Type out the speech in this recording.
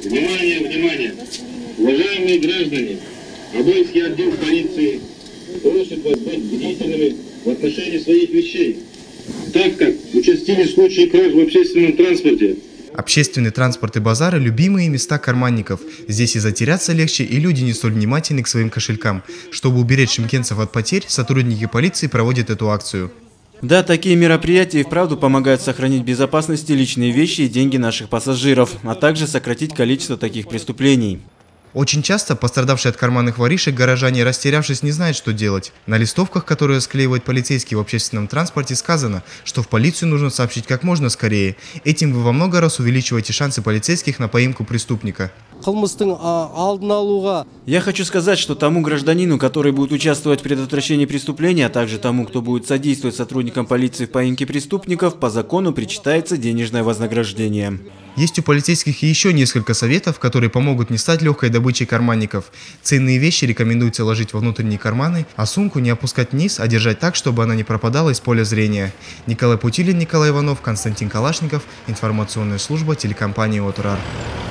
Внимание, внимание! Уважаемые граждане, Обойский отдел полиции просит вас быть бдительными в отношении своих вещей, так как участились случаи краж в общественном транспорте. Общественный транспорт и базары – любимые места карманников. Здесь и затеряться легче, и люди не столь внимательны к своим кошелькам. Чтобы уберечь шымкентцев от потерь, сотрудники полиции проводят эту акцию. Да, такие мероприятия и вправду помогают сохранить в безопасности личные вещи и деньги наших пассажиров, а также сократить количество таких преступлений. Очень часто пострадавшие от карманных воришек горожане, растерявшись, не знают, что делать. На листовках, которые склеивают полицейские в общественном транспорте, сказано, что в полицию нужно сообщить как можно скорее. Этим вы во много раз увеличиваете шансы полицейских на поимку преступника. Я хочу сказать, что тому гражданину, который будет участвовать в предотвращении преступления, а также тому, кто будет содействовать сотрудникам полиции в поимке преступников, по закону причитается денежное вознаграждение. Есть у полицейских и еще несколько советов, которые помогут не стать легкой добычей карманников. Ценные вещи рекомендуется ложить во внутренние карманы, а сумку не опускать вниз, а держать так, чтобы она не пропадала из поля зрения. Николай Путилин, Николай Иванов, Константин Калашников, информационная служба телекомпании «Отрар».